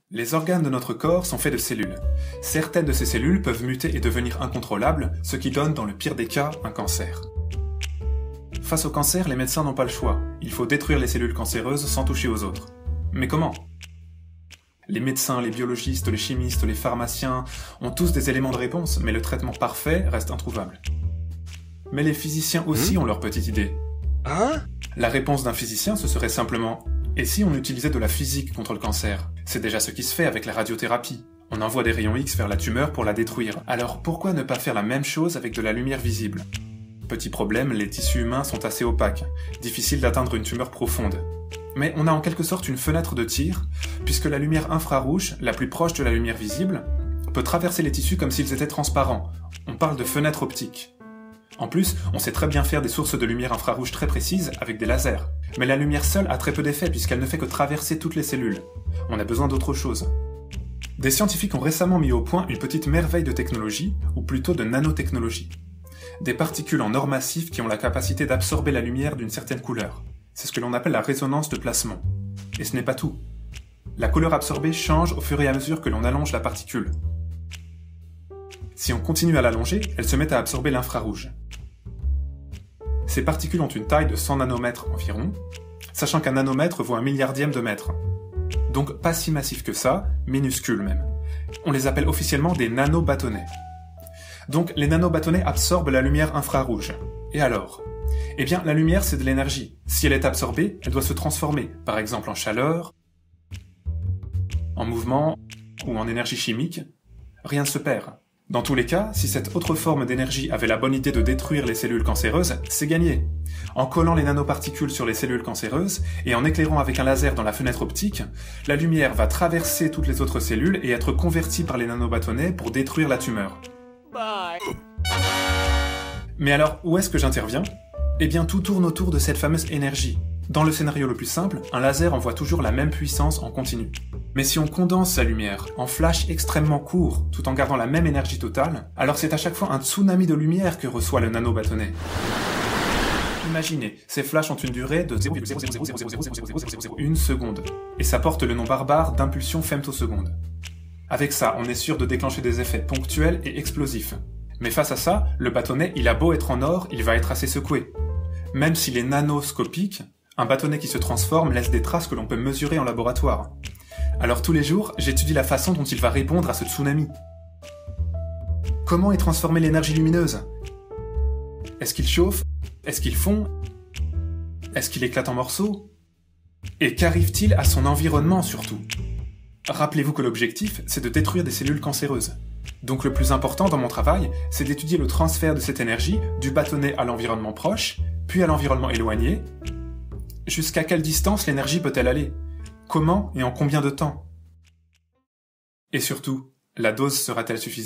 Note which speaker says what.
Speaker 1: Les organes de notre corps sont faits de cellules. Certaines de ces cellules peuvent muter et devenir incontrôlables, ce qui donne, dans le pire des cas, un cancer. Face au cancer, les médecins n'ont pas le choix. Il faut détruire les cellules cancéreuses sans toucher aux autres. Mais comment ? Les médecins, les biologistes, les chimistes, les pharmaciens ont tous des éléments de réponse, mais le traitement parfait reste introuvable. Mais les physiciens aussi ont leur petite idée. La réponse d'un physicien, ce serait simplement « Et si on utilisait de la physique contre le cancer ?» C'est déjà ce qui se fait avec la radiothérapie. On envoie des rayons X vers la tumeur pour la détruire. Alors pourquoi ne pas faire la même chose avec de la lumière visible ? Petit problème, les tissus humains sont assez opaques. Difficile d'atteindre une tumeur profonde. Mais on a en quelque sorte une fenêtre de tir, puisque la lumière infrarouge, la plus proche de la lumière visible, peut traverser les tissus comme s'ils étaient transparents. On parle de fenêtre optique. En plus, on sait très bien faire des sources de lumière infrarouge très précises avec des lasers. Mais la lumière seule a très peu d'effet puisqu'elle ne fait que traverser toutes les cellules. On a besoin d'autre chose. Des scientifiques ont récemment mis au point une petite merveille de technologie, ou plutôt de nanotechnologie. Des particules en or massif qui ont la capacité d'absorber la lumière d'une certaine couleur. C'est ce que l'on appelle la résonance de Placement. Et ce n'est pas tout. La couleur absorbée change au fur et à mesure que l'on allonge la particule. Si on continue à l'allonger, elle se met à absorber l'infrarouge. Ces particules ont une taille de 100 nanomètres environ, sachant qu'un nanomètre vaut un milliardième de mètre. Donc pas si massif que ça, minuscule même. On les appelle officiellement des nanobâtonnets. Donc les nanobâtonnets absorbent la lumière infrarouge. Et alors ? Eh bien, la lumière, c'est de l'énergie. Si elle est absorbée, elle doit se transformer, par exemple en chaleur, en mouvement ou en énergie chimique. Rien ne se perd. Dans tous les cas, si cette autre forme d'énergie avait la bonne idée de détruire les cellules cancéreuses, c'est gagné. En collant les nanoparticules sur les cellules cancéreuses et en éclairant avec un laser dans la fenêtre optique, la lumière va traverser toutes les autres cellules et être convertie par les nanobâtonnets pour détruire la tumeur.
Speaker 2: Bye.
Speaker 1: Mais alors, où est-ce que j'interviens ? Eh bien, tout tourne autour de cette fameuse énergie. Dans le scénario le plus simple, un laser envoie toujours la même puissance en continu. Mais si on condense la lumière en flash extrêmement court, tout en gardant la même énergie totale, alors c'est à chaque fois un tsunami de lumière que reçoit le nanobâtonnet. Imaginez, ces flashs ont une durée de 0,0000001 seconde, et ça porte le nom barbare d'impulsion femtoseconde. Avec ça, on est sûr de déclencher des effets ponctuels et explosifs. Mais face à ça, le bâtonnet, il a beau être en or, il va être assez secoué. Même s'il est nanoscopique, un bâtonnet qui se transforme laisse des traces que l'on peut mesurer en laboratoire. Alors tous les jours, j'étudie la façon dont il va répondre à ce tsunami. Comment est transformée l'énergie lumineuse ? Est-ce qu'il chauffe ? Est-ce qu'il fond ? Est-ce qu'il éclate en morceaux ? Et qu'arrive-t-il à son environnement surtout ? Rappelez-vous que l'objectif, c'est de détruire des cellules cancéreuses. Donc le plus important dans mon travail, c'est d'étudier le transfert de cette énergie du bâtonnet à l'environnement proche, puis à l'environnement éloigné. Jusqu'à quelle distance l'énergie peut-elle aller ? Comment et en combien de temps ? Et surtout, la dose sera-t-elle suffisante ?